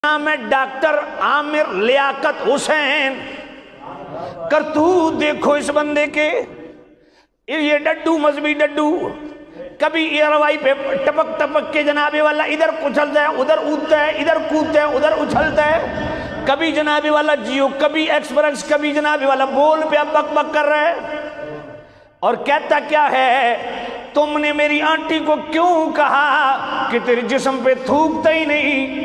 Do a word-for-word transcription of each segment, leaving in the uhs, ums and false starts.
نام ہے ڈاکٹر عامر لیاقت حسین۔ کرتوت دیکھو اس بندے کے، یہ ڈڈو مذہبی ڈڈو، کبھی ایئروائی پہ ٹپک ٹپک کے جناب والا ادھر کچلتا ہے ادھر اودتا ہے ادھر کودتا ہے ادھر اچھلتا ہے، کبھی جناب والا جیو کبھی ایکسپریس کبھی جناب والا بول پہ اب بک بک کر رہا ہے، اور کہتا کیا ہے، تم نے میری آنٹی کو کیوں کہا کہ تیرے جسم پہ تھوکتا ہی نہیں؟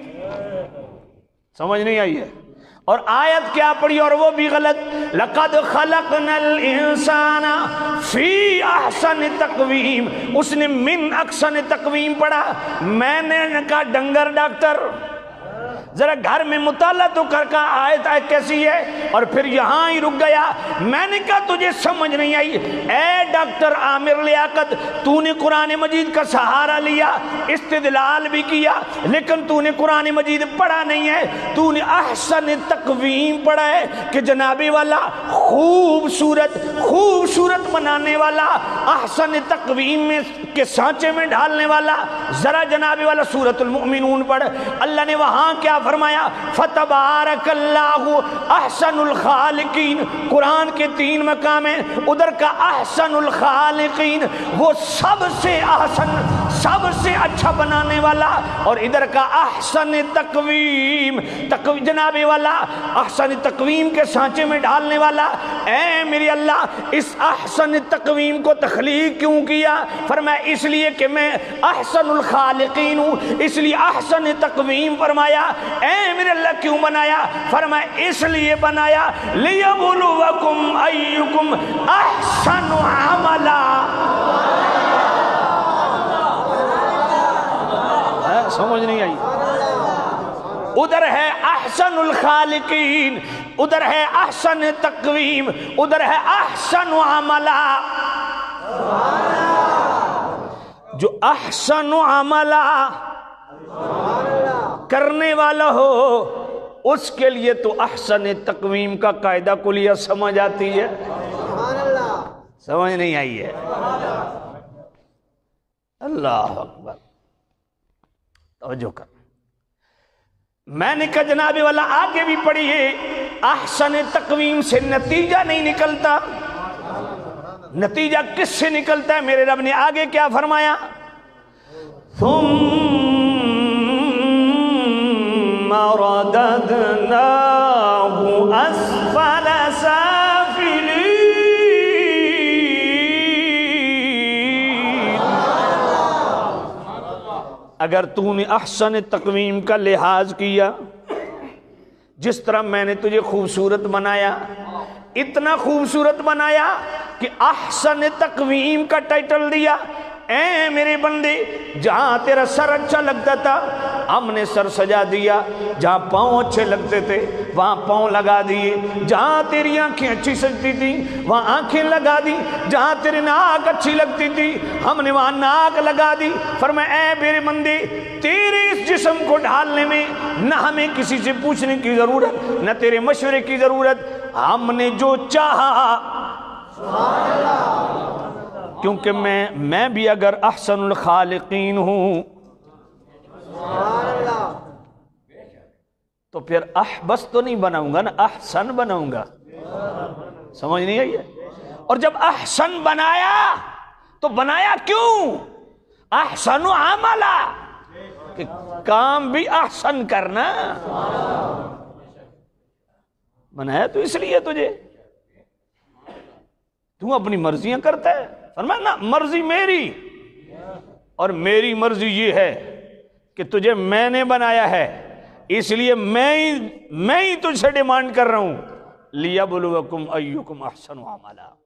سمجھ نہیں آئی ہے؟ اور آیت کیا پڑھی اور وہ بھی غلط، لَقَدْ خَلَقْنَا الْإِنسَانَ فِي أَحْسَنِ تَقْوِيمٍ، اس نے من احسن تقویم پڑھا، میں نے کہا ڈنگر ڈاکٹر ذرا گھر میں مطالعہ تو کر کا آیت آیت کیسی ہے، اور پھر یہاں ہی رک گیا۔ میں نے کہا تجھے سمجھ نہیں آئی، اے ڈاکٹر عامر لیاقت، تو نے قرآن مجید کا سہارا لیا، استدلال بھی کیا، لیکن تو نے قرآن مجید پڑھا نہیں ہے، تو نے احسن تقویم پڑھا ہے کہ جنابی والا خوبصورت خوبصورت بنانے والا، احسن تقویم میں کے سانچے میں ڈھالنے والا۔ ذرا جنابی والا سورۃ المؤمنون پڑھ، اللہ نے وہاں کیا فرمایا، فتبارک اللہ احسن الخالقین، قرآن کے تین مقام ہیں، ادھر کا احسن الخالقین وہ سب سے احسن سب سے اچھا بنانے والا، اور ادھر کا احسن تقویم تقویم جناب والا احسن تقویم کے سانچے میں ڈالنے والا۔ اے میری اللہ، اس احسن تقویم کو تخلیق کیوں کیا؟ فرمایا اس لیے کہ میں احسن الخالقین ہوں، اس لیے احسن تقویم فرمایا۔ اے میرے اللہ کیوں بنایا؟ فرمایا اس لیے بنایا لیبلوکم ایکم احسن عملا۔ سمجھ نہیں آئی؟ ادھر ہے احسن الخالقین، ادھر ہے احسن تقویم، ادھر ہے احسن عملا۔ جو احسن عملا کرنے والا ہو اس کے لیے تو احسن تقویم کا قاعدہ کلیہ سمجھ آتی ہے، سمجھ نہیں آئی ہے؟ اللہ اکبر، توجہ کر۔ میں نے کہا جناب والا آگے بھی پڑھیے، احسن تقویم سے نتیجہ نہیں نکلتا، نتیجہ کس سے نکلتا ہے؟ میرے رب نے آگے کیا فرمایا، ثم رددناه اسفل سافلین۔ اگر تو نے احسن تقویم کا لحاظ کیا، جس طرح میں نے تجھے خوبصورت بنایا، اتنا خوبصورت بنایا کہ احسن تقویم کا ٹائٹل دیا، اے میرے بندے جہاں تیرا سر اچھا لگتا تھا ہم نے سر سجا دیا، جہاں پاؤں اچھے لگتے تھے وہاں پاؤں لگا دیے، جہاں تیری آنکھیں اچھی سجتی تھی وہاں آنکھیں لگا دی، جہاں تیری ناک اچھی لگتی تھی ہم نے وہاں ناک لگا دی۔ فرمایا اے میرے بندے تیرے اس جسم کو ڈھالنے میں نہ ہمیں کسی سے پوچھنے کی ضرورت نہ تیرے مشورے کی ضرورت، ہم نے جو چاہا، کیونکہ میں میں بھی اگر احسن الخالقین ہوں تو پھر احبس تو نہیں بناؤں گا نا، احسن بناؤں گا۔ سمجھ نہیں آئی ہے؟ اور جب احسن بنایا تو بنایا کیوں؟ احسن عملا، کہ کام بھی احسن کرنا، بنایا تو اس لیے تجھے، تو اپنی مرضیاں کرتا ہے۔ فرمایا نا مرضی میری، اور میری مرضی یہ ہے کہ تجھے میں نے بنایا ہے، اس لیے میں ہی میں ہی تجھ سے ڈیمانڈ کر رہا ہوں، لیبلوکم ایکم احسن عملا۔